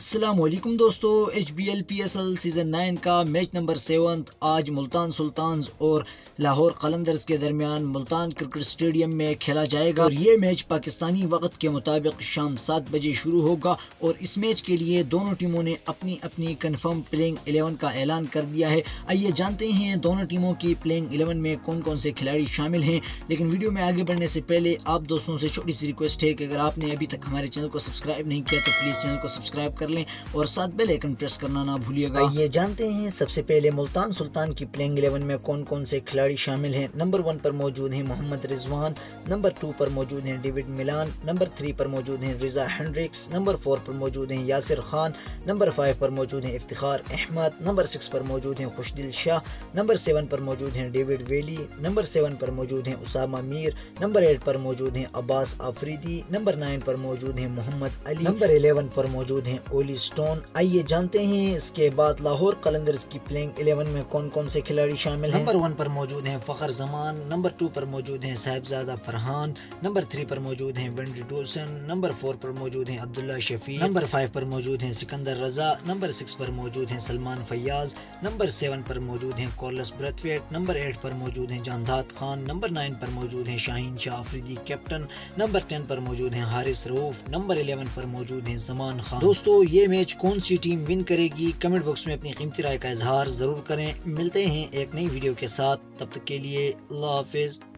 السلام علیکم دوستو، HBL PSL سیزن 9 کا میچ نمبر 7 آج ملتان سلطانز اور لاہور قلندرز کے درمیان ملتان کرکٹ اسٹیڈیم میں کھیلا جائے گا اور یہ میچ پاکستانی وقت کے مطابق شام 7 بجے شروع ہوگا اور اس میچ کے لیے دونوں ٹیموں نے اپنی اپنی کنفرم پلینگ 11 کا اعلان کر دیا ہے۔ آئیے جانتے ہیں دونوں ٹیموں کی پلینگ 11 میں کون کون سے کھلاڑی شامل ہیں، لیکن ویڈیو میں آگے بڑھنے سے پہلے آپ دوستوں سے چھوٹی سی ریکویسٹ ہے کہ اگر آپ نے ابھی تک ہمارے چینل کو سبسکرائب نہیں کیا تو پلیز چینل کو سبسکرائب کر لیں اور ساتھ بیل آئیکن پریس کرنا نہ بھولیے گا۔ یہ جانتے ہیں سب سے پہلے ملتان سلطان کی پلینگ 11 میں کون کون سے کھلاڑی شامل ہیں۔ نمبر 1 پر موجود ہیں محمد رضوان، نمبر 2 پر موجود ہیں ڈیوڈ ملان، نمبر 3 پر موجود ہیں رضا ہینڈرکس، نمبر 4 پر موجود ہیں یاسر خان، نمبر 5 پر موجود ہیں افتخار احمد، نمبر 6 پر موجود ہیں خوشدل شاہ، نمبر 7 پر موجود ہیں ڈیوڈ ویلی، نمبر 7 پر موجود ہیں اسامہ میر، نمبر 8 پر موجود ہیں عباس آفریدی، نمبر 9 پر موجود ہیں محمد علی، نمبر 11 پر موجود ہیں اولی سٹون۔ آئیے جانتے ہیں اس کے بعد لاہور قلندرز کی پلینگ 11 میں کون کون سے کھلاڑی شامل ہیں۔ نمبر 1 پر موجود ہیں فخر زمان، نمبر 2 پر موجود ہیں صاحبزادہ فرحان، نمبر 3 پر موجود ہیں ونڈی ڈوسن، نمبر 4 پر موجود ہیں عبداللہ شفیع، نمبر 5 پر موجود ہیں سکندر رضا، نمبر 6 پر موجود ہیں سلمان فیاض، نمبر 7 پر موجود ہیں کارلس برتھویٹ، نمبر 8 پر موجود ہیں جانداد خان، نمبر 9 پر موجود ہیں شاہین شاہ آفریدی کیپٹن، نمبر 10 پر موجود ہیں حارث رؤوف، نمبر 11 پر موجود ہیں زمان خان۔ دوستو یہ میچ کون سی ٹیم ون کرے گی کمنٹ باکس میں اپنی قیمتی رائے کا اظہار ضرور کریں۔ ملتے ہیں ایک نئی ویڈیو کے ساتھ، تب تک کے لیے اللہ حافظ۔